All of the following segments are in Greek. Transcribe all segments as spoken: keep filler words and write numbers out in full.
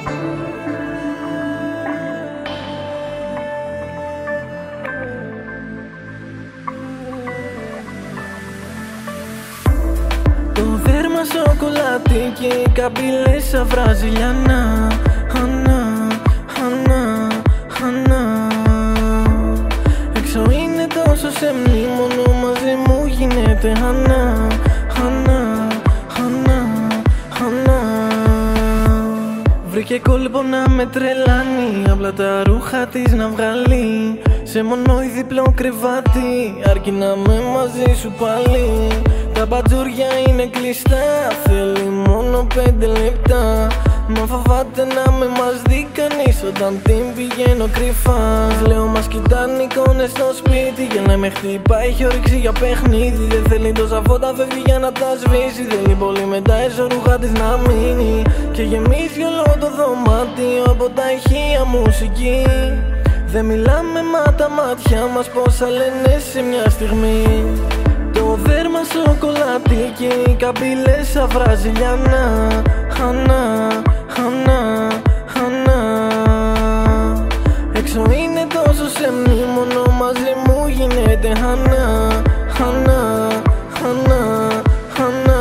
Το δέρμα σοκολάτι και οι καμπύλες σαν βραζιλιανά. Ανά, ανά, ανά. Έξω είναι τόσο σεμνή, μόνο μαζί μου γίνεται ανά, ανά, ανά, ανά. Βρήκε κόλπο να με τρελάνει, απλά τα ρούχα της να βγάλει. Σε μονόι διπλό κρεβάτι, αρκεί να με μαζί σου πάλι. Τα μπατζούρια είναι κλειστά, θέλει μόνο πέντε λεπτά. Μα φοβάται να με μας δει κανείς όταν την πηγαίνω κρυφά. Λέω μας κοιτάνε εικόνες στο σπίτι, για να με χτυπάει έχει όρεξη για παιχνίδι. Δεν θέλει τόσα φώτα, φεύγει για να τα σβήσει. Θέλει πολύ με τα εσωρούχα της να μείνει και γεμίζει όλο το δωμάτιο από τα ηχεία μουσική. Δεν μιλάμε μα τα μάτια μας πόσα λένε σε μια στιγμή. Το δέρμα σοκολάτι και οι καμπύλες σαν βραζιλιανά. Ανά, ανά, ανά. Έξω είναι τόσο σεμνή, μόνο μαζί μου γίνεται ανά, ανά, ανά, ανά.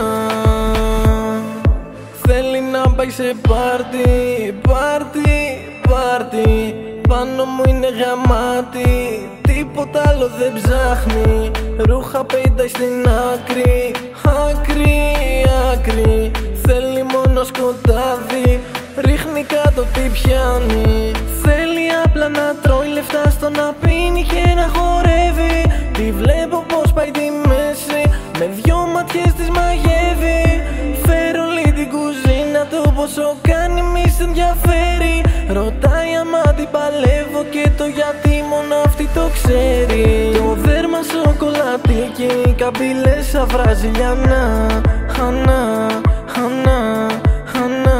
Θέλει να πάει σε πάρτι, πάρτι, πάρτι. Πάνω μου είναι γαμάτι, τίποτα άλλο δεν ψάχνει. Ρούχα πέιτα στην άκρη, άκρη, άκρη. Θέλει μόνο σκοτάδι, ρίχνει κάτω τι πιάνει. Θέλει απλά να τρώει λεφτά στο να πίνει και να χορεύει. Τη βλέπω πως πάει τη μέση, με δυο ματιές της μαγεύει. Φέρω όλη την κουζίνα του, πόσο κάνει μη σ' ενδιαφέρει. Ρωτάει άμα την παλεύω και το γιατί μόνο αυτή το ξέρει. Το δέρμα σοκολάτι και οι καμπύλες σαν βραζιλιανά. Ανά, ανά, ανά.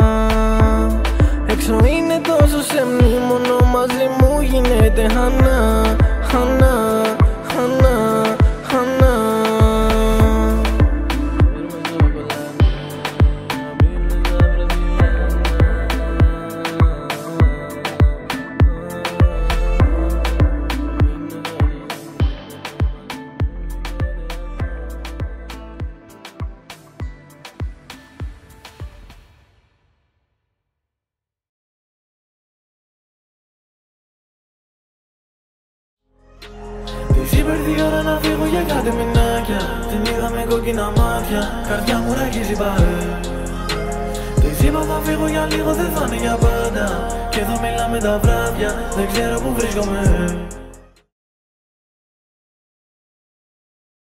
Έξω είναι τόσο σεμνή, μόνο μαζί μου γίνεται ανά, ανά, ανά, ανά. Της είπα ήρθε η ώρα να φύγω για κάτι μηνάκια. Την είδα με κόκκινα μάτια, καρδιά μου ραγίζει παρέ. Της είπα θα φύγω για λίγο, δεν θα είναι για πάντα. Και εδώ μιλάμε τα βράδια, δεν ξέρω που βρίσκομαι.